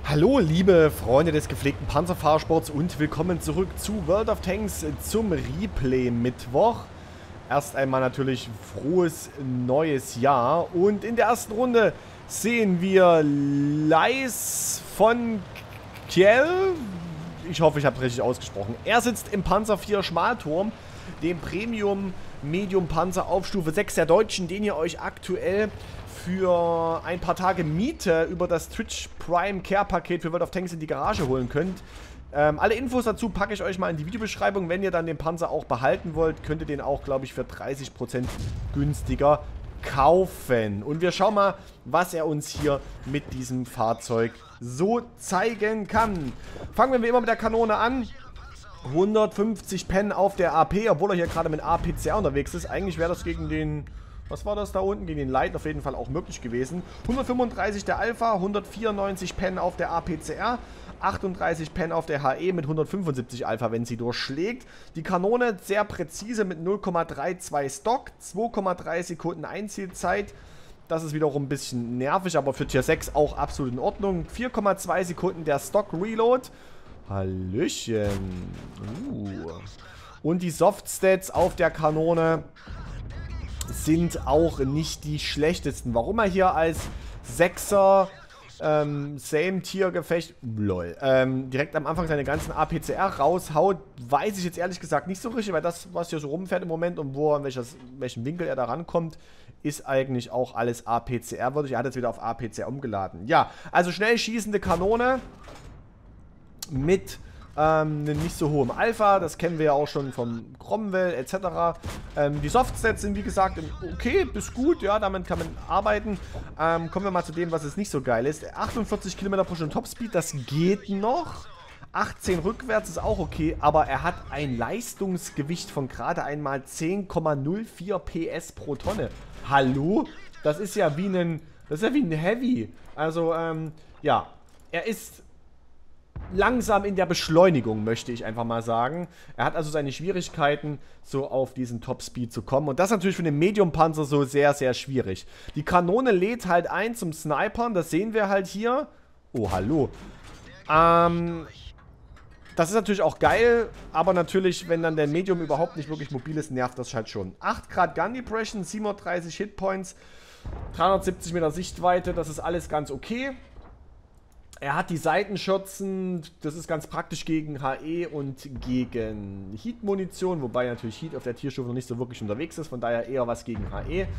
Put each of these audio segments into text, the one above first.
Hallo liebe Freunde des gepflegten Panzerfahrsports und willkommen zurück zu World of Tanks zum Replay-Mittwoch. Erst einmal natürlich frohes neues Jahr und in der ersten Runde sehen wir Leis von Kiel. Ich hoffe, ich habe es richtig ausgesprochen. Er sitzt im Panzer IV Schmalturm, dem Premium Medium Panzer auf Stufe 6 der Deutschen, den ihr euch aktuell für ein paar Tage Miete über das Twitch Prime Care Paket für World of Tanks in die Garage holen könnt. Alle Infos dazu packe ich euch mal in die Videobeschreibung. Wenn ihr dann den Panzer auch behalten wollt, könnt ihr den auch, glaube ich, für 30% günstiger kaufen. Und wir schauen mal, was er uns hier mit diesem Fahrzeug so zeigen kann. Fangen wir wie immer mit der Kanone an. 150 Pen auf der AP, obwohl er hier gerade mit APCR unterwegs ist. Eigentlich wäre das gegen den... Was war das da unten? Gegen den Light auf jeden Fall auch möglich gewesen. 135 der Alpha, 194 Pen auf der APCR, 38 Pen auf der HE mit 175 Alpha, wenn sie durchschlägt. Die Kanone sehr präzise mit 0,32 Stock, 2,3 Sekunden Einzielzeit. Das ist wiederum ein bisschen nervig, aber für Tier 6 auch absolut in Ordnung. 4,2 Sekunden der Stock Reload. Hallöchen. Und die Softstats auf der Kanone sind auch nicht die schlechtesten. Warum er hier als 6er Same-Tier-Gefecht direkt am Anfang seine ganzen APCR raushaut, weiß ich jetzt ehrlich gesagt nicht so richtig, weil das, was hier so rumfährt im Moment und in welchen Winkel er da rankommt, ist eigentlich auch alles APCR-würdig. Er hat jetzt wieder auf APCR umgeladen. Ja, also schnell schießende Kanone mit nicht so hohem Alpha, das kennen wir ja auch schon vom Cromwell etc. Die Softstats sind wie gesagt okay bis gut, ja, damit kann man arbeiten. Kommen wir mal zu dem, was es nicht so geil ist. 48 Kilometer pro Stunde Topspeed, das geht noch. 18 rückwärts ist auch okay, aber er hat ein Leistungsgewicht von gerade einmal 10,04 PS pro Tonne. Hallo? Das ist ja wie ein Heavy. Also, ja, er ist langsam in der Beschleunigung, möchte ich einfach mal sagen. Er hat also seine Schwierigkeiten, so auf diesen Topspeed zu kommen. Und das ist natürlich für den Medium-Panzer so sehr, sehr schwierig. Die Kanone lädt halt ein zum Snipern, das sehen wir halt hier. Oh, hallo. Das ist natürlich auch geil, aber natürlich, wenn dann der Medium überhaupt nicht wirklich mobil ist, nervt das halt schon. 8 Grad Gun Depression, 37 Hitpoints, 370 Meter Sichtweite, das ist alles ganz okay. Er hat die Seitenschürzen, das ist ganz praktisch gegen HE und gegen Heat-Munition, wobei natürlich Heat auf der Tierstufe noch nicht so wirklich unterwegs ist, von daher eher was gegen HE.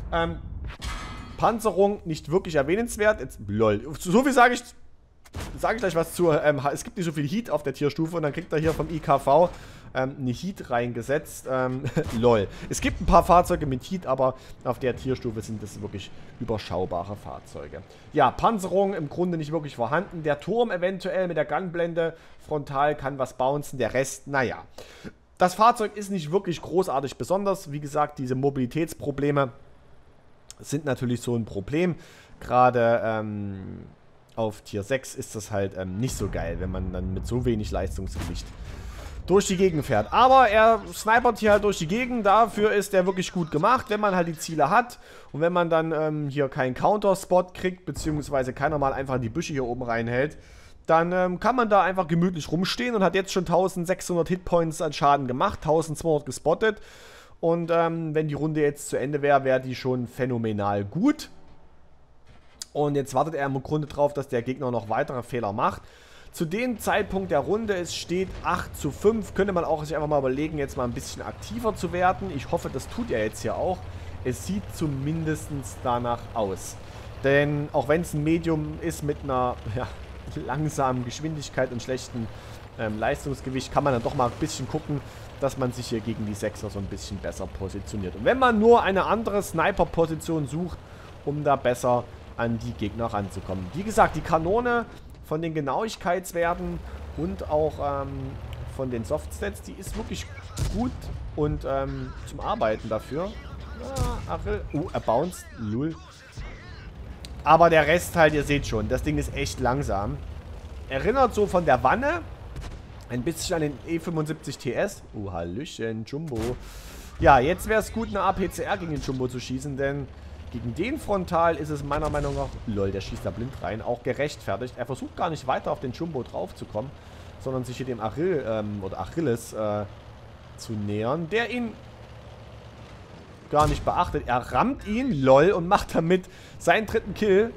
Panzerung nicht wirklich erwähnenswert, jetzt, lol, so viel sage ich gleich was zu, es gibt nicht so viel Heat auf der Tierstufe und dann kriegt er hier vom IKV eine Heat reingesetzt. Lol. Es gibt ein paar Fahrzeuge mit Heat, aber auf der Tierstufe sind das wirklich überschaubare Fahrzeuge. Ja, Panzerung im Grunde nicht wirklich vorhanden. Der Turm eventuell mit der Gunblende frontal kann was bouncen. Der Rest, naja. Das Fahrzeug ist nicht wirklich großartig besonders. Wie gesagt, diese Mobilitätsprobleme sind natürlich so ein Problem. Gerade auf Tier 6 ist das halt nicht so geil, wenn man dann mit so wenig Leistungsgewicht durch die Gegend fährt. Aber er snipert hier halt durch die Gegend. Dafür ist er wirklich gut gemacht, wenn man halt die Ziele hat. Und wenn man dann hier keinen Counter-Spot kriegt, beziehungsweise keiner mal einfach die Büsche hier oben reinhält, dann kann man da einfach gemütlich rumstehen und hat jetzt schon 1600 Hitpoints an Schaden gemacht, 1200 gespottet. Und wenn die Runde jetzt zu Ende wäre, wäre die schon phänomenal gut. Und jetzt wartet er im Grunde drauf, dass der Gegner noch weitere Fehler macht. Zu dem Zeitpunkt der Runde, es steht 8:5, könnte man auch sich einfach mal überlegen, jetzt mal ein bisschen aktiver zu werden. Ich hoffe, das tut er jetzt hier auch. Es sieht zumindest danach aus. Denn auch wenn es ein Medium ist mit einer langsamen Geschwindigkeit und schlechten Leistungsgewicht, kann man dann doch mal ein bisschen gucken, dass man sich hier gegen die 6er so ein bisschen besser positioniert. Und wenn man nur eine andere Sniper-Position sucht, um da besser an die Gegner ranzukommen. Wie gesagt, die Kanone von den Genauigkeitswerten und auch von den Softstats, die ist wirklich gut und zum Arbeiten dafür. Er bounced, lull. Aber der Rest halt, ihr seht schon, das Ding ist echt langsam. Erinnert so von der Wanne ein bisschen an den E75 TS. Hallöchen, Jumbo. Ja, jetzt wäre es gut, eine APCR gegen den Jumbo zu schießen, denn Gegen den Frontal ist es meiner Meinung nach, lol, der schießt da blind rein, auch gerechtfertigt. Er versucht gar nicht weiter auf den Jumbo drauf zu kommen, sondern sich hier dem Achilles zu nähern, der ihn gar nicht beachtet. Er rammt ihn, lol, und macht damit seinen 3. Kill.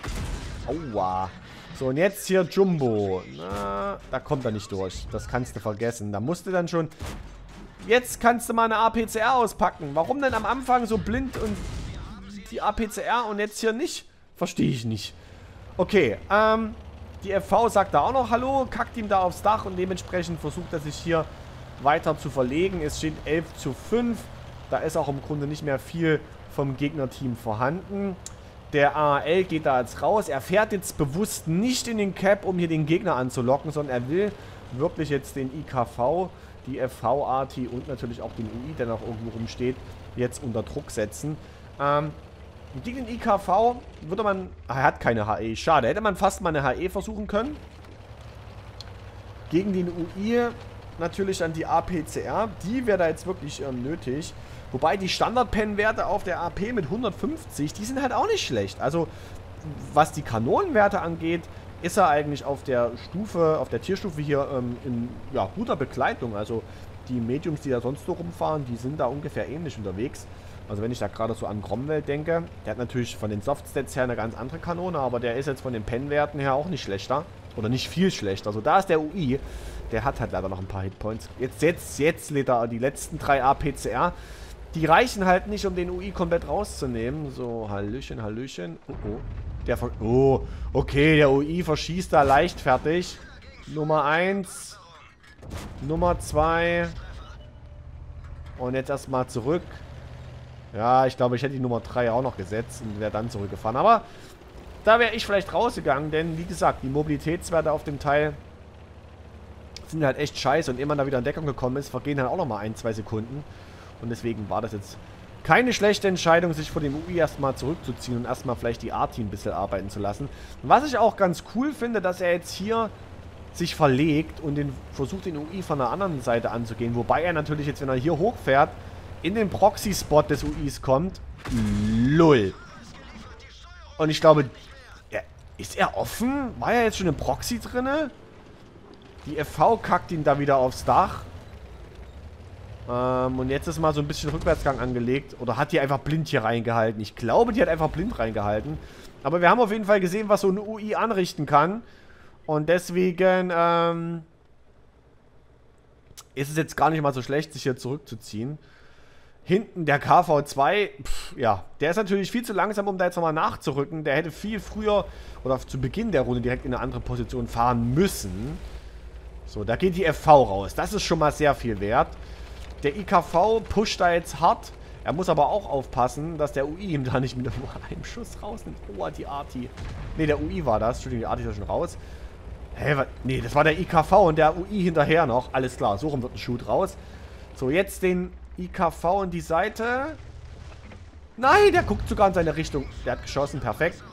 Aua. So, und jetzt hier Jumbo. Na, da kommt er nicht durch. Das kannst du vergessen. Da musst du dann schon... Jetzt kannst du mal eine APCR auspacken. Warum denn am Anfang so blind und die APCR und jetzt hier nicht? Verstehe ich nicht. Okay, die FV sagt da auch noch Hallo, kackt ihm da aufs Dach und dementsprechend versucht er sich hier weiter zu verlegen. Es steht 11:5. Da ist auch im Grunde nicht mehr viel vom Gegnerteam vorhanden. Der AAL geht da jetzt raus. Er fährt jetzt bewusst nicht in den Cap, um hier den Gegner anzulocken, sondern er will wirklich jetzt den IKV, die FV-AT und natürlich auch den UI, der noch irgendwo rumsteht, jetzt unter Druck setzen. Gegen den IKV würde man... Er hat keine HE. Schade. Hätte man fast mal eine HE versuchen können. Gegen den UI natürlich dann die APCR. Die wäre da jetzt wirklich nötig. Wobei die Standard-Pen-Werte auf der AP mit 150, die sind halt auch nicht schlecht. Also, was die Kanonenwerte angeht, ist er eigentlich auf der Stufe, auf der Tierstufe hier in guter Begleitung. Also, die Mediums, die da sonst so rumfahren, die sind da ungefähr ähnlich unterwegs. Also, wenn ich da gerade so an Cromwell denke, der hat natürlich von den Softstats her eine ganz andere Kanone, aber der ist jetzt von den Pen-Werten her auch nicht schlechter. Oder nicht viel schlechter. Also, da ist der UI, der hat halt leider noch ein paar Hitpoints. Jetzt lädt er die letzten 3 APCR. Die reichen halt nicht, um den UI komplett rauszunehmen. So, Hallöchen, Hallöchen. Oh, okay, der UI verschießt da leichtfertig. Nummer 1. Nummer 2. Und jetzt erstmal zurück. Ja, ich glaube, ich hätte die Nummer 3 auch noch gesetzt und wäre dann zurückgefahren. Aber da wäre ich vielleicht rausgegangen, denn wie gesagt, die Mobilitätswerte auf dem Teil sind halt echt scheiße. Und ehe man da wieder in Deckung gekommen ist, vergehen dann auch nochmal 1-2 Sekunden. Und deswegen war das jetzt keine schlechte Entscheidung, sich von dem UI erstmal zurückzuziehen und erstmal vielleicht die AT ein bisschen arbeiten zu lassen. Und was ich auch ganz cool finde, dass er jetzt hier sich verlegt und versucht, den UI von der anderen Seite anzugehen. Wobei er natürlich jetzt, wenn er hier hochfährt, in den Proxy-Spot des UIs kommt. Lull. Und ich glaube, ist er offen? War er jetzt schon im Proxy drinne? Die FV kackt ihn da wieder aufs Dach. Und jetzt ist mal so ein bisschen Rückwärtsgang angelegt. Oder hat die einfach blind hier reingehalten? Ich glaube, die hat einfach blind reingehalten. Aber wir haben auf jeden Fall gesehen, was so ein UI anrichten kann. Und deswegen ist es jetzt gar nicht mal so schlecht, sich hier zurückzuziehen. Hinten der KV2, ja, der ist natürlich viel zu langsam, um da jetzt nochmal nachzurücken. Der hätte viel früher oder zu Beginn der Runde direkt in eine andere Position fahren müssen. So, da geht die FV raus. Das ist schon mal sehr viel wert. Der IKV pusht da jetzt hart. Er muss aber auch aufpassen, dass der UI ihm da nicht mit nur einem Schuss rausnimmt. Oh, die Arti. Ne, der UI war das. Entschuldigung, die Arti ist ja schon raus. Hä, was? Ne, das war der IKV und der UI hinterher noch. Alles klar, so rum wird ein Shoot raus. So, jetzt den IKV in die Seite. Nein, der guckt sogar in seine Richtung. Der hat geschossen, perfekt.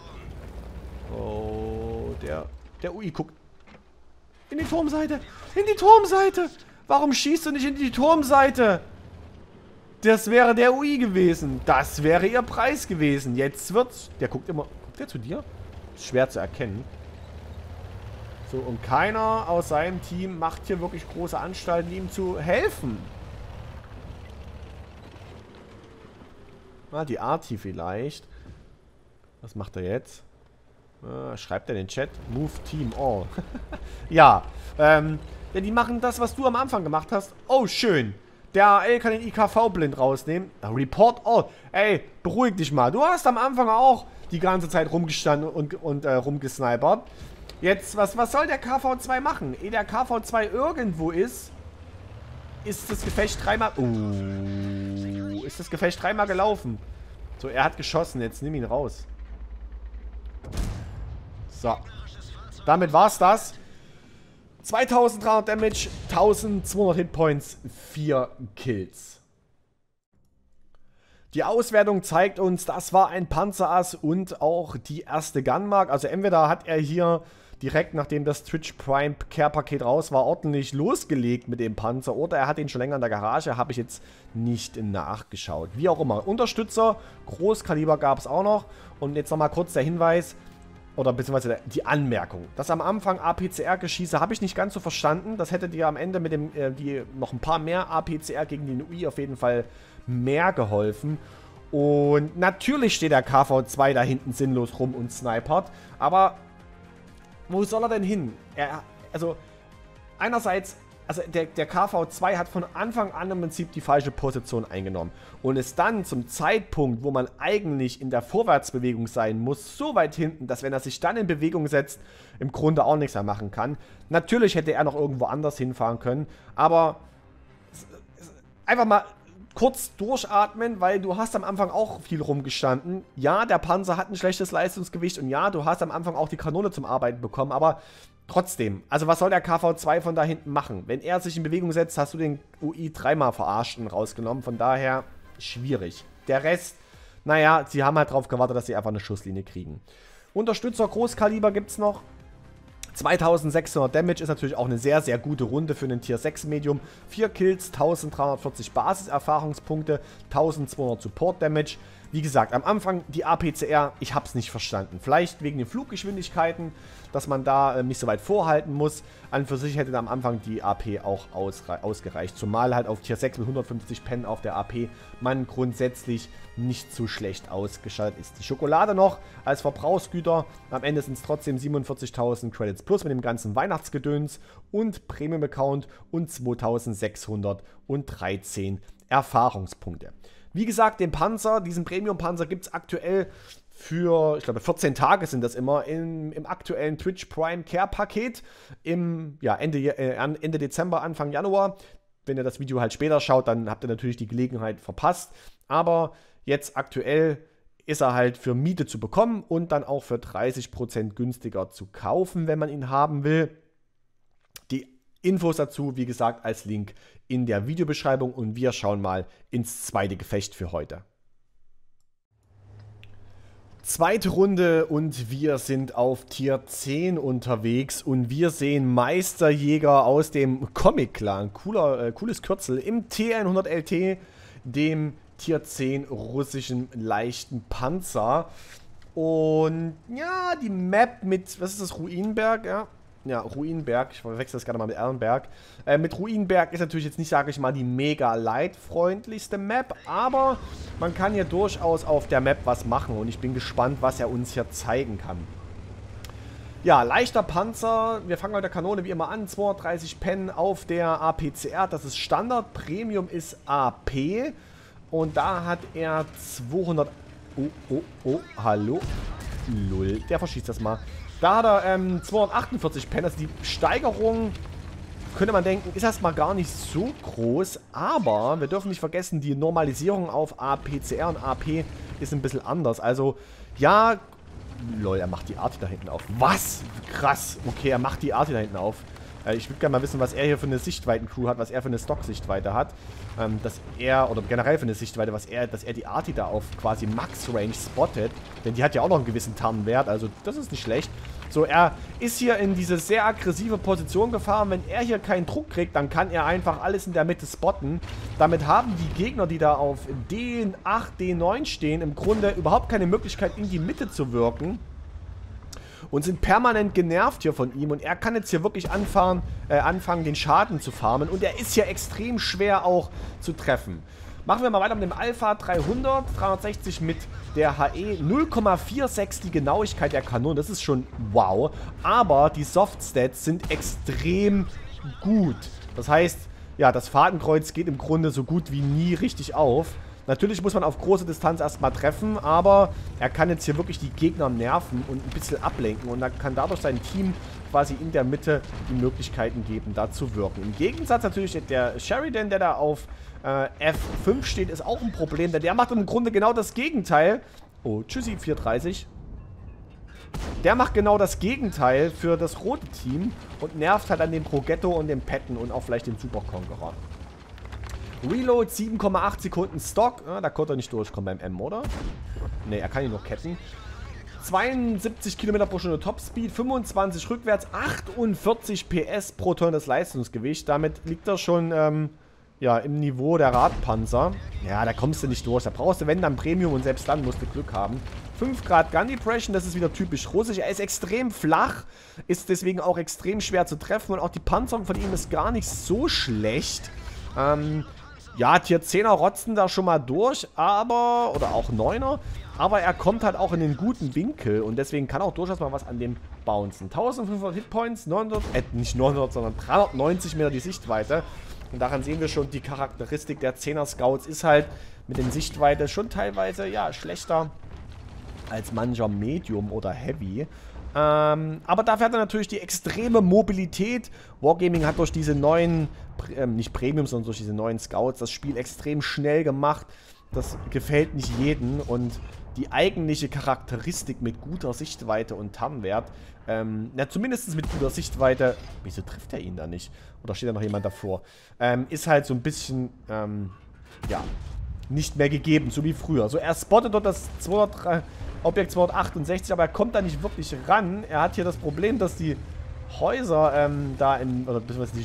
Oh, der UI guckt in die Turmseite. In die Turmseite. Warum schießt du nicht in die Turmseite? Das wäre der UI gewesen. Das wäre ihr Preis gewesen. Jetzt wird's... Der guckt immer... Guckt der zu dir? Ist schwer zu erkennen. So, und keiner aus seinem Team macht hier wirklich große Anstalten, ihm zu helfen. Na, die Arti vielleicht. Was macht er jetzt? Schreibt er in den Chat. Move Team All. Ja, denn die machen das, was du am Anfang gemacht hast. Oh, schön. Der AL kann den IKV blind rausnehmen. Report All. Ey, beruhig dich mal. Du hast am Anfang auch die ganze Zeit rumgestanden und rumgesnipert. Jetzt, was soll der KV2 machen? Ehe der KV2 irgendwo ist das Gefecht dreimal... ist das Gefecht dreimal gelaufen. So, er hat geschossen. Jetzt nimm ihn raus. So. Damit war's das. 2300 Damage, 1200 Hitpoints, 4 Kills. Die Auswertung zeigt uns, das war ein Panzerass und auch die erste Gunmark. Also entweder hat er hier direkt nachdem das Twitch Prime Care Paket raus war, ordentlich losgelegt mit dem Panzer. Oder er hat ihn schon länger in der Garage, habe ich jetzt nicht nachgeschaut. Wie auch immer. Unterstützer, Großkaliber gab es auch noch. Und jetzt nochmal kurz der Hinweis, oder beziehungsweise die Anmerkung. Das am Anfang APCR-Geschieße habe ich nicht ganz so verstanden. Das hätte dir am Ende mit dem, noch ein paar mehr APCR gegen den UI auf jeden Fall mehr geholfen. Und natürlich steht der KV-2 da hinten sinnlos rum und snipert. Aber wo soll er denn hin? Also einerseits, also der KV-2 hat von Anfang an im Prinzip die falsche Position eingenommen. Und ist dann zum Zeitpunkt, wo man eigentlich in der Vorwärtsbewegung sein muss, so weit hinten, dass wenn er sich dann in Bewegung setzt, im Grunde auch nichts mehr machen kann. Natürlich hätte er noch irgendwo anders hinfahren können, aber einfach mal kurz durchatmen, weil du hast am Anfang auch viel rumgestanden. Ja, der Panzer hat ein schlechtes Leistungsgewicht und ja, du hast am Anfang auch die Kanone zum Arbeiten bekommen, aber trotzdem, also was soll der KV-2 von da hinten machen? Wenn er sich in Bewegung setzt, hast du den UI dreimal verarscht und rausgenommen, von daher schwierig. Der Rest, naja, sie haben halt darauf gewartet, dass sie einfach eine Schusslinie kriegen. Unterstützer Großkaliber gibt es noch. 2600 Damage ist natürlich auch eine sehr, sehr gute Runde für einen Tier 6 Medium. 4 Kills, 1340 Basiserfahrungspunkte, 1200 Support Damage. Wie gesagt, am Anfang die APCR, ich habe es nicht verstanden. Vielleicht wegen den Fluggeschwindigkeiten, dass man da nicht so weit vorhalten muss. An für sich hätte am Anfang die AP auch ausgereicht. Zumal halt auf Tier 6 mit 150 Pen auf der AP man grundsätzlich nicht so schlecht ausgestattet ist. Die Schokolade noch als Verbrauchsgüter. Am Ende sind es trotzdem 47.000 Credits plus mit dem ganzen Weihnachtsgedöns und Premium-Account und 2.613 Erfahrungspunkte. Wie gesagt, den Panzer, diesen Premium-Panzer gibt es aktuell für, ich glaube 14 Tage sind das immer, im aktuellen Twitch Prime Care Paket im Ende Dezember, Anfang Januar. Wenn ihr das Video halt später schaut, dann habt ihr natürlich die Gelegenheit verpasst. Aber jetzt aktuell ist er halt für Miete zu bekommen und dann auch für 30% günstiger zu kaufen, wenn man ihn haben will. Die Infos dazu, wie gesagt, als Link in der Videobeschreibung und wir schauen mal ins zweite Gefecht für heute. Zweite Runde und wir sind auf Tier 10 unterwegs und wir sehen Meisterjäger aus dem Comic-Clan. Cooles Kürzel im T100LT, dem Tier 10 russischen leichten Panzer. Und ja, die Map mit, was ist das, Ruinenberg, ja? Ja, Ruinenberg, ich verwechsel das gerade mal mit Erlenberg. Mit Ruinenberg ist natürlich jetzt nicht, sage ich mal, die mega leitfreundlichste Map, aber man kann hier durchaus auf der Map was machen und ich bin gespannt, was er uns hier zeigen kann. Ja, leichter Panzer, wir fangen mit der Kanone wie immer an, 230 Pen auf der APCR, das ist Standard, Premium ist AP und da hat er 200... Oh, hallo? Lull, der verschießt das mal. Da hat er 248 Pen, also die Steigerung, könnte man denken, ist erstmal gar nicht so groß, aber wir dürfen nicht vergessen, die Normalisierung auf APCR und AP ist ein bisschen anders. Also, ja, lol, er macht die Arti da hinten auf. Was? Krass, okay, er macht die Arti da hinten auf. Ich würde gerne mal wissen, was er hier für eine Sichtweiten-Crew hat, was er für eine Stock-Sichtweite hat. Dass er, oder generell für eine Sichtweite, dass er die Arti da auf quasi Max-Range spottet. Denn die hat ja auch noch einen gewissen Tarnwert, also das ist nicht schlecht. So, er ist hier in diese sehr aggressive Position gefahren. Wenn er hier keinen Druck kriegt, dann kann er einfach alles in der Mitte spotten. Damit haben die Gegner, die da auf D8, D9 stehen, im Grunde überhaupt keine Möglichkeit, in die Mitte zu wirken. Und sind permanent genervt hier von ihm. Und er kann jetzt hier wirklich anfangen, den Schaden zu farmen. Und er ist hier extrem schwer auch zu treffen. Machen wir mal weiter mit dem Alpha 300, 360 mit der HE. 0,46 die Genauigkeit der Kanone, das ist schon wow. Aber die Softstats sind extrem gut. Das heißt, ja, das Fadenkreuz geht im Grunde so gut wie nie richtig auf. Natürlich muss man auf große Distanz erstmal treffen, aber er kann jetzt hier wirklich die Gegner nerven und ein bisschen ablenken. Und er kann dadurch sein Team quasi in der Mitte die Möglichkeiten geben, da zu wirken. Im Gegensatz natürlich der Sheridan, der da auf F5 steht, ist auch ein Problem, denn der macht im Grunde genau das Gegenteil. Oh, tschüssi, 430. Der macht genau das Gegenteil für das rote Team und nervt halt an dem Progetto und dem Petten und auch vielleicht den Super Conqueror. Reload 7,8 Sekunden Stock. Ja, da konnte er nicht durchkommen beim M, oder? Ne, er kann ihn noch ketten. 72 Kilometer pro Stunde Topspeed, 25 rückwärts, 48 PS pro Tonne das Leistungsgewicht. Damit liegt er schon ja, im Niveau der Radpanzer. Ja, da kommst du nicht durch. Da brauchst du, wenn, dann Premium und selbst dann musst du Glück haben. 5 Grad Gun Depression, das ist wieder typisch russisch. Er ist extrem flach, ist deswegen auch extrem schwer zu treffen. Und auch die Panzerung von ihm ist gar nicht so schlecht. Ja, Tier 10er rotzen da schon mal durch, aber, oder auch 9er, aber er kommt halt auch in den guten Winkel und deswegen kann auch durchaus mal was an dem bouncen. 1500 Hitpoints, 900, nicht 900, sondern 390 Meter die Sichtweite. Und daran sehen wir schon, die Charakteristik der 10er Scouts ist halt mit den Sichtweite schon teilweise, ja, schlechter als mancher Medium oder Heavy. Aber dafür hat er natürlich die extreme Mobilität. Wargaming hat durch diese neuen, nicht Premium, sondern durch diese neuen Scouts das Spiel extrem schnell gemacht. Das gefällt nicht jedem und die eigentliche Charakteristik mit guter Sichtweite und Tarnwert, na zumindest mit guter Sichtweite, wieso trifft er ihn da nicht? Oder steht da noch jemand davor? Ist halt so ein bisschen, ja, nicht mehr gegeben, so wie früher. So, er spottet dort das Objekt 268, aber er kommt da nicht wirklich ran. Er hat hier das Problem, dass die Häuser da oder beziehungsweise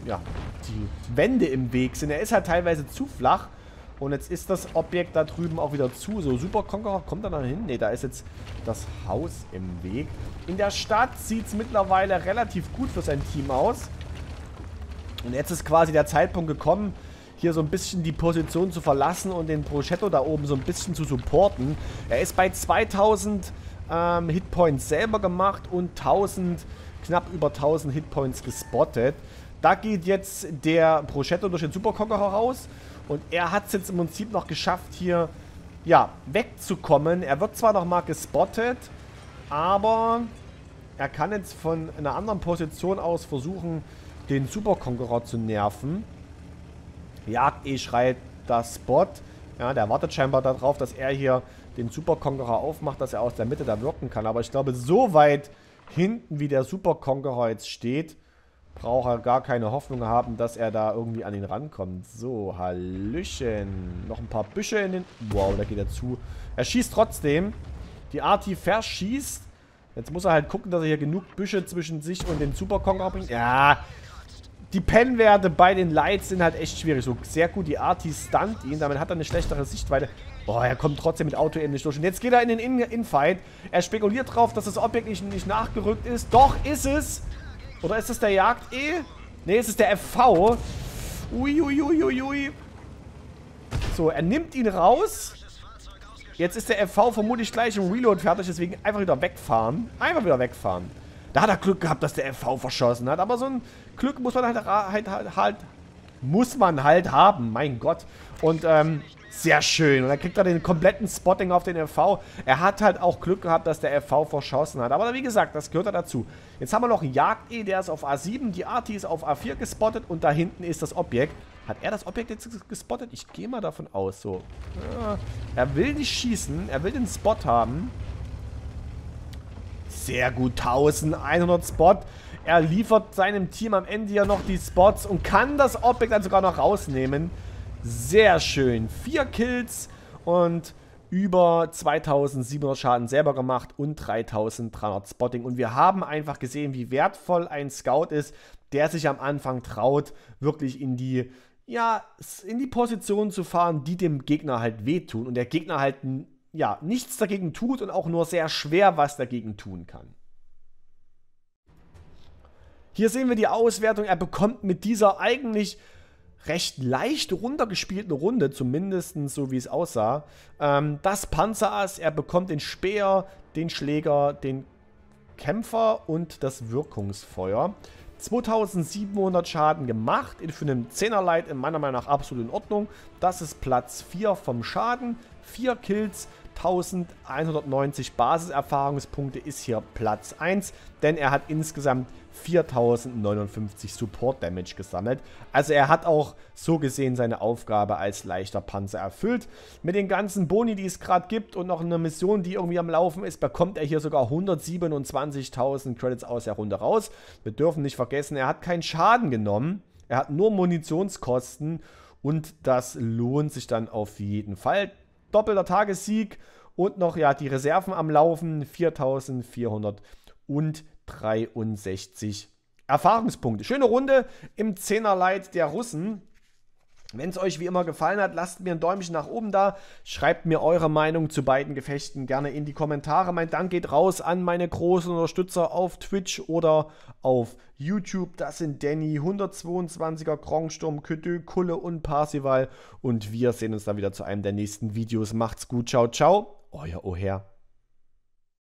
die Wände im Weg sind. Er ist halt teilweise zu flach. Und jetzt ist das Objekt da drüben auch wieder zu. So, Super Conqueror, kommt er da hin? Ne, da ist jetzt das Haus im Weg. In der Stadt sieht es mittlerweile relativ gut für sein Team aus. Und jetzt ist quasi der Zeitpunkt gekommen, hier so ein bisschen die Position zu verlassen und den Prochetto da oben so ein bisschen zu supporten. Er ist bei 2000 Hitpoints selber gemacht und knapp über 1000 Hitpoints gespottet. Da geht jetzt der Prochetto durch den Super Conqueror raus. Und er hat es jetzt im Prinzip noch geschafft, hier, ja, wegzukommen. Er wird zwar noch mal gespottet, aber er kann jetzt von einer anderen Position aus versuchen, den Super Conqueror zu nerven. Jagd schreit das Spot. Ja, der wartet scheinbar darauf, dass er hier den Super Conqueror aufmacht, dass er aus der Mitte da wirken kann. Aber ich glaube, so weit hinten, wie der Super Conqueror jetzt steht, braucht er gar keine Hoffnung haben, dass er da irgendwie an ihn rankommt. So, Hallöchen. Noch ein paar Büsche in den... Wow, da geht er zu. Er schießt trotzdem. Die Arti verschießt. Jetzt muss er halt gucken, dass er hier genug Büsche zwischen sich und den Super Conqueror bringt. Ja, die Pennwerte bei den Lights sind halt echt schwierig. So sehr gut, die Arti stunt ihn. Damit hat er eine schlechtere Sichtweite. Oh, er kommt trotzdem mit Auto-Aim nicht durch. Und jetzt geht er in den Infight. Er spekuliert drauf, dass das Objekt nicht nachgerückt ist. Doch, ist es. Oder ist es der Jagd-E? Ne, es ist der FV. Uiuiuiui. So, er nimmt ihn raus. Jetzt ist der FV vermutlich gleich im Reload fertig, deswegen einfach wieder wegfahren. Einfach wieder wegfahren. Da hat er Glück gehabt, dass der FV verschossen hat. Aber so ein Glück muss man halt haben. Mein Gott. Und, sehr schön. Und dann kriegt er den kompletten Spotting auf den FV. Er hat halt auch Glück gehabt, dass der FV verschossen hat. Aber wie gesagt, das gehört ja dazu. Jetzt haben wir noch einen Jagd-E, der ist auf A7. Die Arti ist auf A4 gespottet. Und da hinten ist das Objekt. Hat er das Objekt jetzt gespottet? Ich gehe mal davon aus. So. Ja, er will nicht schießen. Er will den Spot haben. Sehr gut. 1100 Spot. Er liefert seinem Team am Ende ja noch die Spots und kann das Objekt dann sogar noch rausnehmen. Sehr schön. 4 Kills und über 2700 Schaden selber gemacht und 3300 Spotting. Und wir haben einfach gesehen, wie wertvoll ein Scout ist, der sich am Anfang traut, wirklich in die Position zu fahren, die dem Gegner halt wehtun. Und der Gegner halt, ja, nichts dagegen tut und auch nur sehr schwer was dagegen tun kann. Hier sehen wir die Auswertung. Er bekommt mit dieser eigentlich recht leicht runtergespielten Runde, zumindest so wie es aussah, das Panzerass. Er bekommt den Speer, den Schläger, den Kämpfer und das Wirkungsfeuer. 2700 Schaden gemacht, für einen 10er Light in meiner Meinung nach absolut in Ordnung. Das ist Platz 4 vom Schaden. 4 Kills, 1190 Basiserfahrungspunkte ist hier Platz 1, denn er hat insgesamt 4059 Support Damage gesammelt. Also er hat auch so gesehen seine Aufgabe als leichter Panzer erfüllt. Mit den ganzen Boni, die es gerade gibt und noch eine Mission, die irgendwie am Laufen ist, bekommt er hier sogar 127.000 Credits aus der Runde raus. Wir dürfen nicht vergessen, er hat keinen Schaden genommen. Er hat nur Munitionskosten und das lohnt sich dann auf jeden Fall. Doppelter Tagessieg und noch ja die Reserven am Laufen, 4463 Erfahrungspunkte. Schöne Runde im 10er-Light der Russen. Wenn es euch wie immer gefallen hat, lasst mir ein Däumchen nach oben da. Schreibt mir eure Meinung zu beiden Gefechten gerne in die Kommentare. Mein Dank geht raus an meine großen Unterstützer auf Twitch oder auf YouTube. Das sind Danny, 122er, Krongsturm, Kütü, Kulle und Parsival. Und wir sehen uns dann wieder zu einem der nächsten Videos. Macht's gut, ciao, ciao. Euer Oher.